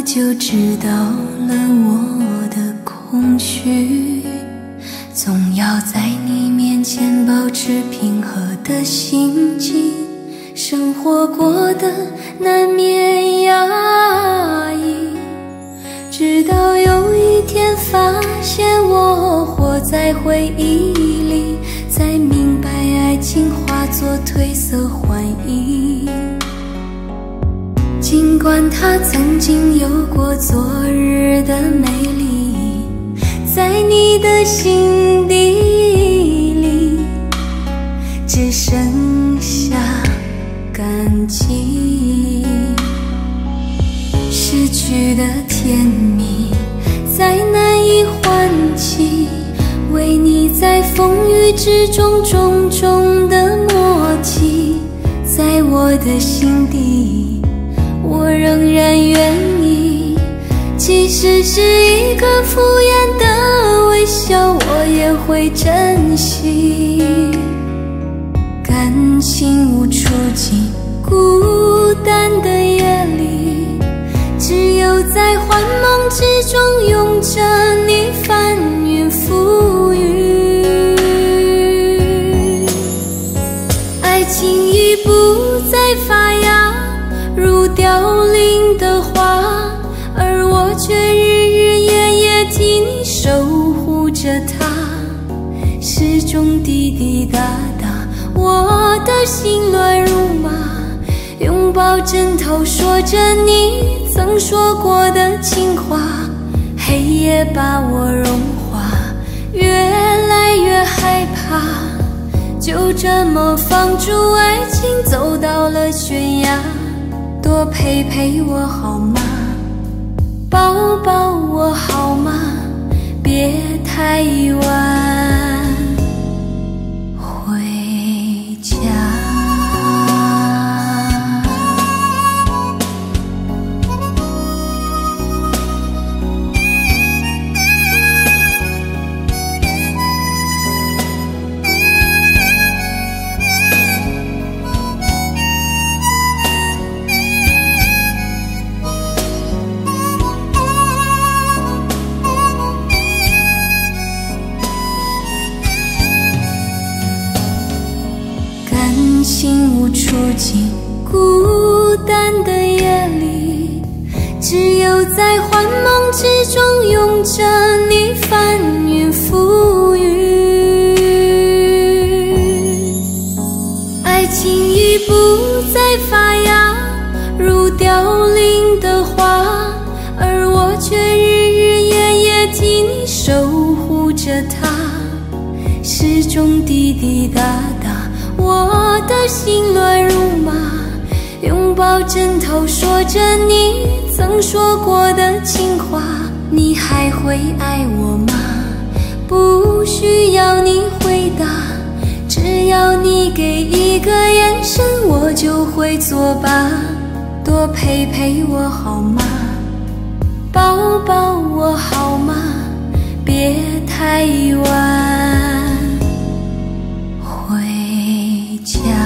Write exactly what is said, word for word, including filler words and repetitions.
就知道了我的空虚，总要在你面前保持平和的心境，生活过得难免压抑，直到有一天发现我活在回忆里，才明白爱情化作褪色幻影。尽管它曾经有过昨日的美丽，在你的心底里只剩下感激。失去的甜蜜再难以唤起，为你在风雨之中种种的默契，在我的心底我仍然愿意，即使是一个敷衍的微笑，我也会珍惜。感情无处寄，孤单的夜里，只有在幻梦之中拥着你翻云覆雨。爱情已不再发芽，如凋零的花，而我却日日夜夜替你守护着它，始终滴滴答答，我的心乱如麻，拥抱枕头说着你曾说过的情话，黑夜把我融化，越来越害怕，就这么放逐爱情走到了悬崖，多陪陪我好吗？抱抱我好吗？别太晚回家。感情无处寄，孤单的夜里，只有在幻梦之中拥着你翻云覆雨。爱情已不再发芽，如凋零的花，而我却日日夜夜替你守护着它，始终滴滴答答，我的心乱如麻，拥抱枕头说着你曾说过的情话，你还会爱我吗？不需要你回答，只要你给一个眼神，我就会作罢，多陪陪我好吗？抱抱我好吗？别太晚回家。